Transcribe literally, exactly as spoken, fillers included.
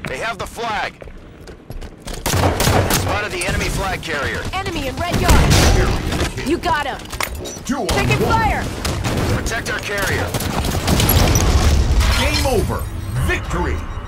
They have the flag. Spotted the enemy flag carrier. Enemy in red yard. You got him. Two Taking fire. Protect our carrier. Game over. Victory.